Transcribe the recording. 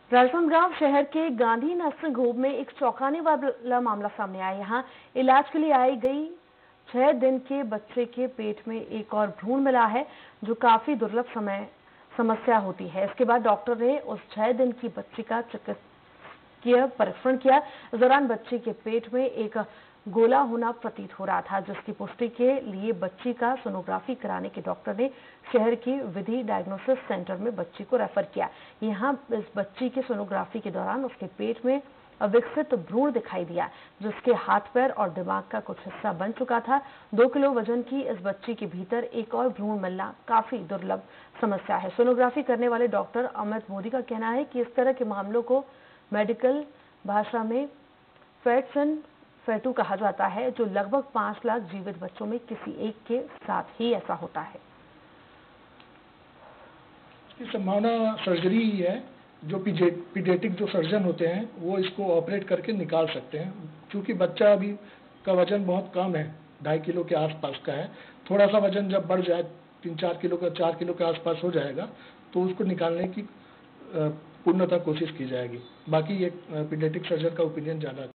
राजनांदगांव शहर के Gandhi nursing home में एक चौंकाने वाला मामला सामने आया। यहां इलाज के लिए आई गई 6 दिन के बच्चे के पेट में एक और भ्रूण मिला है, जो काफी दुर्लभ समस्या होती है। इसके बाद डॉक्टर ने उस 6 दिन की बच्ची का चिकित्सकीय परीक्षण किया। इस दौरान बच्ची के पेट में एक गोला होना प्रतीत हो रहा था, जिसकी पुष्टि के लिए बच्ची का सोनोग्राफी कराने के डॉक्टर ने शहर की विधि डायग्नोसिस सेंटर में बच्ची को रेफर किया। यहां इस बच्ची के सोनोग्राफी के दौरान उसके पेट में अविकसित भ्रूण दिखाई दिया, जिसके हाथ पैर और दिमाग का कुछ हिस्सा बन चुका था। 2 किलो वजन की इस बच्ची के भीतर एक और भ्रूण मिलना काफी दुर्लभ समस्या है। सोनोग्राफी करने वाले डॉक्टर अमित मोदी का कहना है कि इस तरह के मामलों को मेडिकल भाषा में फेट्स एंड फेटू कहा जाता है, जो लगभग 5 लाख जीवित बच्चों में किसी एक के साथ ही ऐसा होता है। इसकी संभावना सर्जरी ही है। जो पीडियाट्रिक जो सर्जन होते हैं वो इसको ऑपरेट करके निकाल सकते हैं। क्योंकि बच्चा अभी का वजन बहुत कम है, 2.5 किलो के आसपास का है। थोड़ा सा वजन जब बढ़ जाए 3-4 किलो का 4 किलो के आसपास हो जाएगा, तो उसको निकालने की पूर्णतः कोशिश की जाएगी। बाकी ये पीडियाट्रिक सर्जन का ओपिनियन ज़्यादा